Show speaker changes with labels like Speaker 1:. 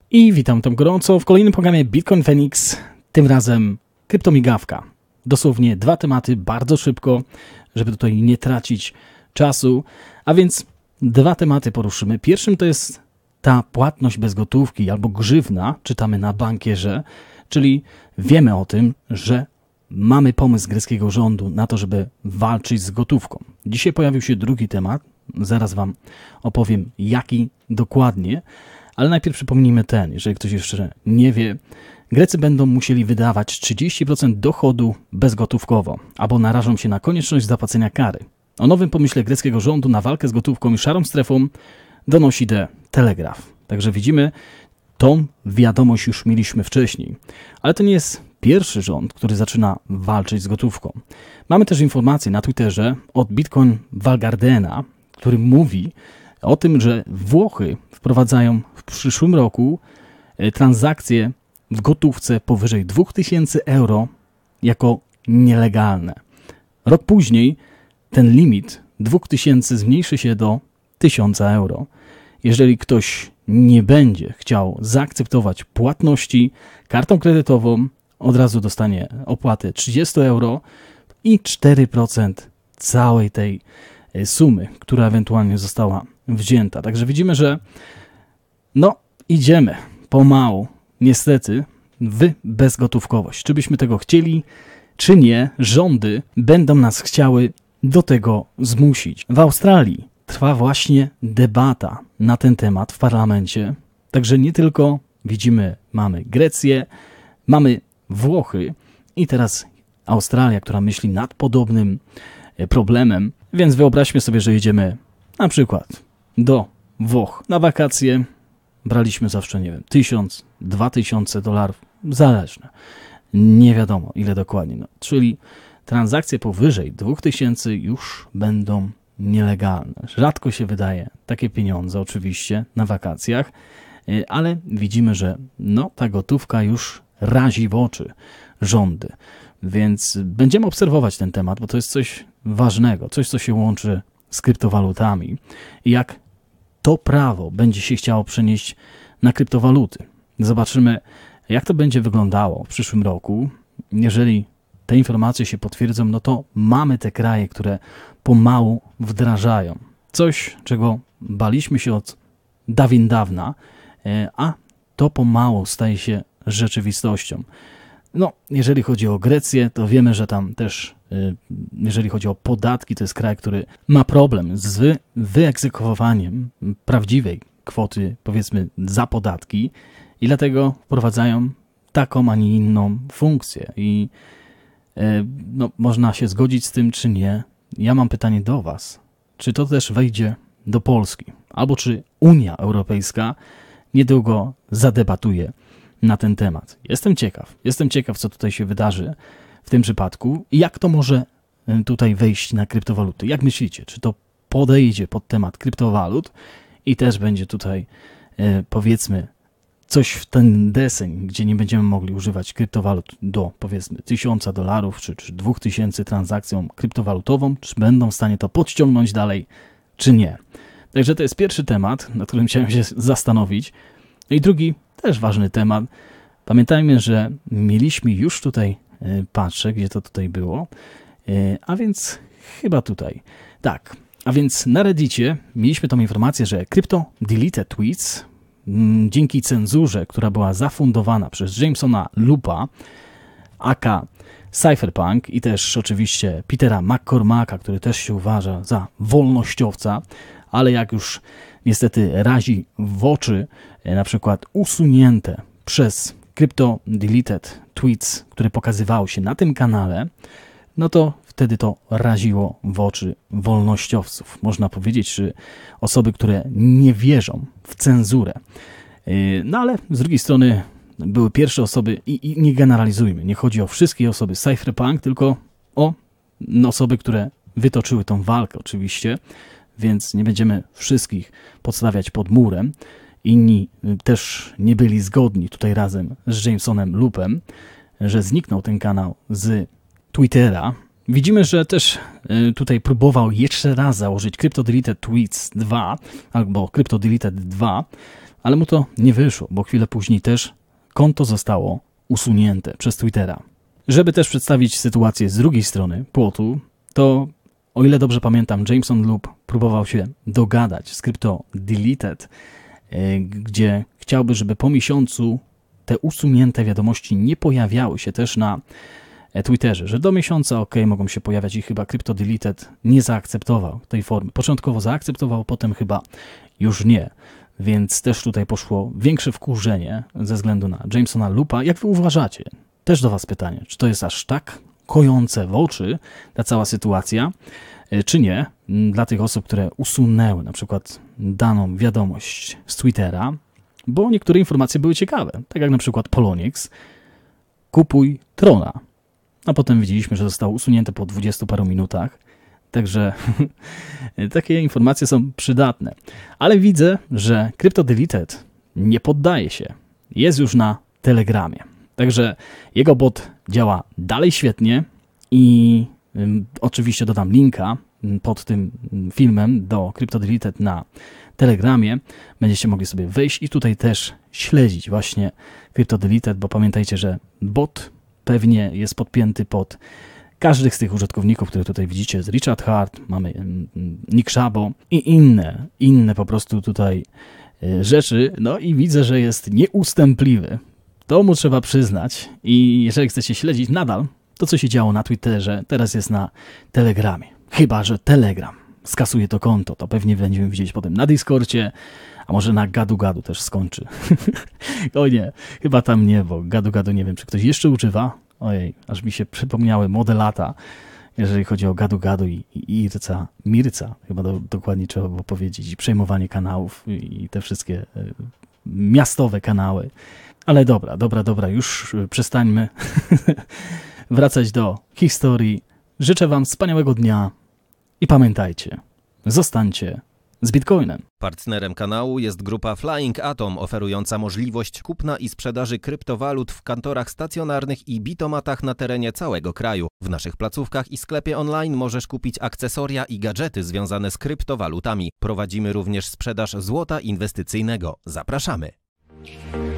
Speaker 1: I witam tam gorąco w kolejnym programie Bitcoin Phoenix, tym razem kryptomigawka. Dosłownie 2 tematy bardzo szybko, żeby tutaj nie tracić czasu, a więc 2 tematy poruszymy. Pierwszym to jest ta płatność bez gotówki albo grzywna, czytamy na bankierze, czyli wiemy o tym, że mamy pomysł greckiego rządu na to, żeby walczyć z gotówką. Dzisiaj pojawił się drugi temat, zaraz Wam opowiem jaki dokładnie, ale najpierw przypomnijmy ten, jeżeli ktoś jeszcze nie wie. Grecy będą musieli wydawać 30% dochodu bezgotówkowo, albo narażą się na konieczność zapłacenia kary. O nowym pomyśle greckiego rządu na walkę z gotówką i szarą strefą donosi The Telegraph. Także widzimy, tą wiadomość już mieliśmy wcześniej. Ale to nie jest pierwszy rząd, który zaczyna walczyć z gotówką. Mamy też informację na Twitterze od Bitcoin Valgardena, który mówi o tym, że Włochy wprowadzają w przyszłym roku transakcje w gotówce powyżej 2000 euro jako nielegalne. Rok później ten limit 2000 zmniejszy się do 1000 euro. Jeżeli ktoś nie będzie chciał zaakceptować płatności kartą kredytową, od razu dostanie opłatę 30 euro i 4% całej tej sumy, która ewentualnie została wzięta. Także widzimy, że idziemy pomału, niestety, w bezgotówkowość. Czy byśmy tego chcieli, czy nie, rządy będą nas chciały do tego zmusić. W Australii trwa właśnie debata na ten temat w parlamencie. Także nie tylko widzimy, mamy Grecję, mamy Włochy i teraz Australia, która myśli nad podobnym problemem. Więc wyobraźmy sobie, że jedziemy na przykład do Włoch na wakacje. Braliśmy zawsze, 1000, 2000 dolarów, zależne. Nie wiadomo ile dokładnie. Czyli transakcje powyżej 2000 już będą nielegalne. Rzadko się wydaje takie pieniądze oczywiście na wakacjach, ale widzimy, że ta gotówka już razi w oczy rządy. Więc będziemy obserwować ten temat, bo to jest coś ważnego, coś co się łączy z kryptowalutami. I jak to prawo będzie się chciało przenieść na kryptowaluty. Zobaczymy, jak to będzie wyglądało w przyszłym roku. Jeżeli te informacje się potwierdzą, to mamy te kraje, które pomału wdrażają. Coś, czego baliśmy się od dawna, a to pomału staje się rzeczywistością. Jeżeli chodzi o Grecję, to wiemy, że tam też, jeżeli chodzi o podatki, to jest kraj, który ma problem z wyegzekwowaniem prawdziwej kwoty, powiedzmy, za podatki i dlatego wprowadzają taką, a nie inną funkcję. I można się zgodzić z tym, czy nie. Ja mam pytanie do Was. Czy to też wejdzie do Polski? Albo czy Unia Europejska niedługo zadebatuje na ten temat. Jestem ciekaw, co tutaj się wydarzy w tym przypadku i jak to może tutaj wejść na kryptowaluty. Jak myślicie, czy to podejdzie pod temat kryptowalut i też będzie tutaj, powiedzmy, coś w ten deseń, gdzie nie będziemy mogli używać kryptowalut do, powiedzmy, 1000 dolarów czy 2000 transakcją kryptowalutową, czy będą w stanie to podciągnąć dalej, czy nie. Także to jest pierwszy temat, nad którym chciałem się zastanowić. I drugi, też ważny temat. Pamiętajmy, że mieliśmy już tutaj, patrzę, gdzie to tutaj było, a więc chyba tutaj. Tak, a więc na Reddicie mieliśmy tą informację, że Crypto Deleted Tweets dzięki cenzurze, która była zafundowana przez Jamesona Loopa, aka Cypherpunk i też oczywiście Petera McCormacka, który też się uważa za wolnościowca, ale jak już niestety razi w oczy na przykład usunięte przez Crypto Deleted Tweets, które pokazywały się na tym kanale, to wtedy to raziło w oczy wolnościowców. Można powiedzieć, że osoby, które nie wierzą w cenzurę. Ale z drugiej strony były pierwsze osoby i nie generalizujmy. Nie chodzi o wszystkie osoby Cypherpunk, tylko o osoby, które wytoczyły tą walkę oczywiście, więc nie będziemy wszystkich podstawiać pod murem. Inni też nie byli zgodni tutaj razem z Jamesonem Loopem, że zniknął ten kanał z Twittera. Widzimy, że też tutaj próbował jeszcze raz założyć Crypto Deleted Tweets 2 albo Crypto Deleted 2, ale mu to nie wyszło, bo chwilę później też konto zostało usunięte przez Twittera. Żeby też przedstawić sytuację z drugiej strony płotu, to o ile dobrze pamiętam, Jameson Loop próbował się dogadać z Crypto Deleted, gdzie chciałby, żeby po miesiącu te usunięte wiadomości nie pojawiały się też na Twitterze, że do miesiąca mogą się pojawiać i chyba Crypto Deleted nie zaakceptował tej formy. Początkowo zaakceptował, potem chyba już nie. Więc też tutaj poszło większe wkurzenie ze względu na Jamesona Loopa. Jak wy uważacie? Też do was pytanie, czy to jest aż tak kojące w oczy ta cała sytuacja, czy nie? Dla tych osób, które usunęły na przykład daną wiadomość z Twittera, bo niektóre informacje były ciekawe, tak jak na przykład Poloniex, kupuj Trona. A potem widzieliśmy, że zostało usunięte po 20 paru minutach. Także takie informacje są przydatne. Ale widzę, że Crypto Deleted nie poddaje się. Jest już na Telegramie. Także jego bot działa dalej świetnie i oczywiście dodam linka pod tym filmem do Crypto Deleted na Telegramie. Będziecie mogli sobie wejść i tutaj też śledzić właśnie Crypto Deleted, bo pamiętajcie, że bot pewnie jest podpięty pod każdych z tych użytkowników, które tutaj widzicie, z Richard Hart, mamy Nick Szabo i inne po prostu tutaj rzeczy. No i widzę, że jest nieustępliwy. To mu trzeba przyznać i jeżeli chcecie śledzić nadal to, co się działo na Twitterze, teraz jest na Telegramie. Chyba że Telegram skasuje to konto, to pewnie będziemy widzieć potem na Discordzie, a może na Gadu też skończy. O nie, chyba tam nie, bo Gadu nie wiem, czy ktoś jeszcze używa. Ojej, aż mi się przypomniały młode lata, jeżeli chodzi o Gadu i Mirca, chyba dokładnie trzeba było powiedzieć, i przejmowanie kanałów i te wszystkie miastowe kanały. Ale dobra, już przestańmy wracać do historii. Życzę wam wspaniałego dnia i pamiętajcie, zostańcie z Bitcoinem.
Speaker 2: Partnerem kanału jest grupa Flying Atom, oferująca możliwość kupna i sprzedaży kryptowalut w kantorach stacjonarnych i bitomatach na terenie całego kraju. W naszych placówkach i sklepie online możesz kupić akcesoria i gadżety związane z kryptowalutami. Prowadzimy również sprzedaż złota inwestycyjnego. Zapraszamy!